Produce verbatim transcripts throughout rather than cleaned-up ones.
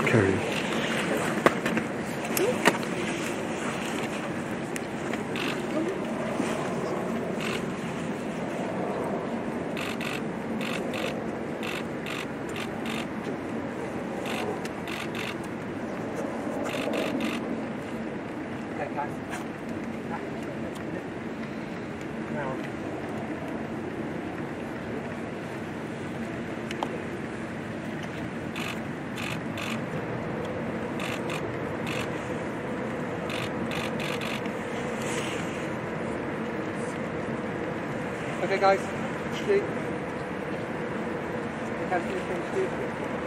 Curry. Okay guys, shoot. Have you finished shooting?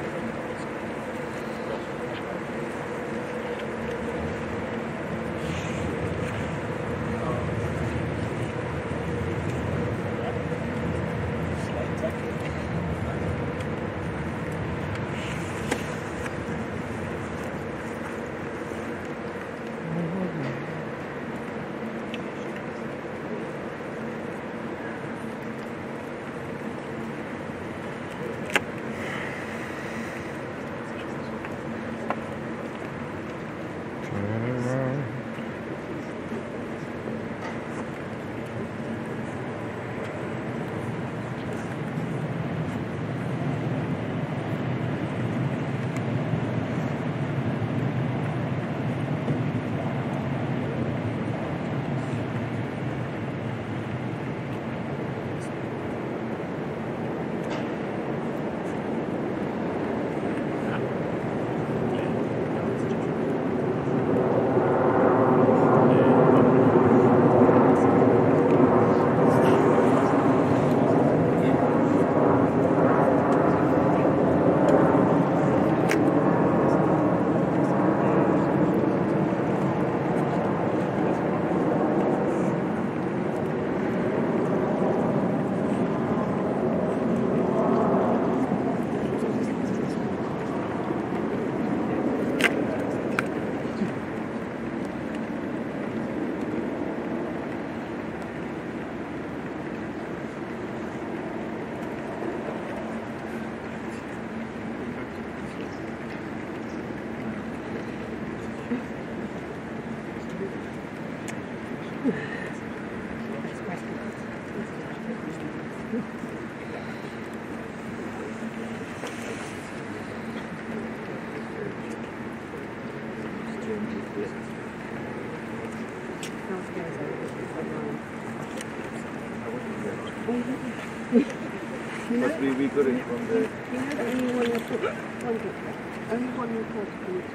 Must be we got it from the. You know that only one report, one picture, only one report from the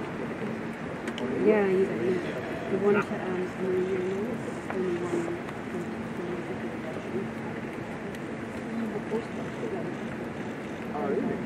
two. Yeah, you don't need it. The one to um, from the unit, only one from the Oh, really?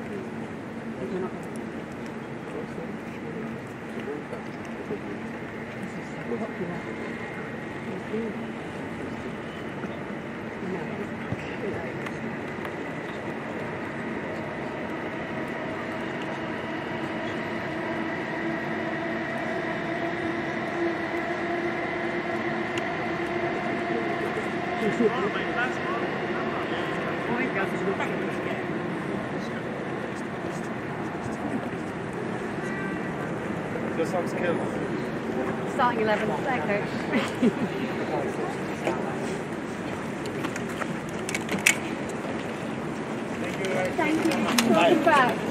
Just some skills. Starting eleven, there, coach. Thank you. Thank you. Welcome back.